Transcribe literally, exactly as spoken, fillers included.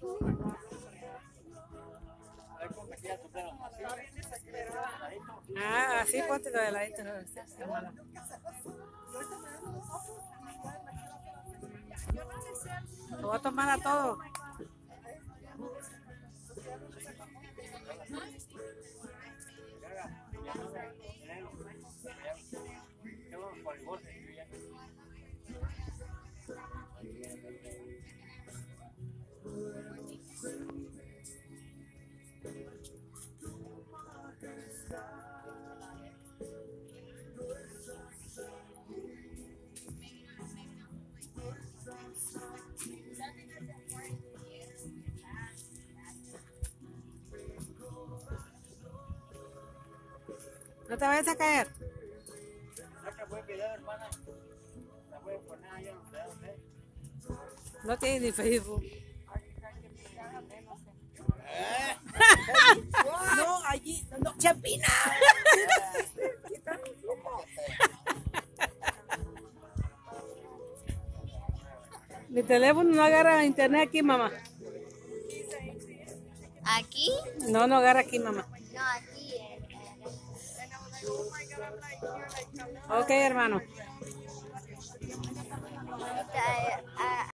Ah, así ponte de ladito, hermano. Lo voy a tomar a todo. No te vayas a caer. No tienes ni Facebook. No, allí, no, Chapina. Mi teléfono no agarra internet aquí, mamá. ¿Aquí? No, no agarra aquí, mamá. No, aquí. Ok, hermano. Eh,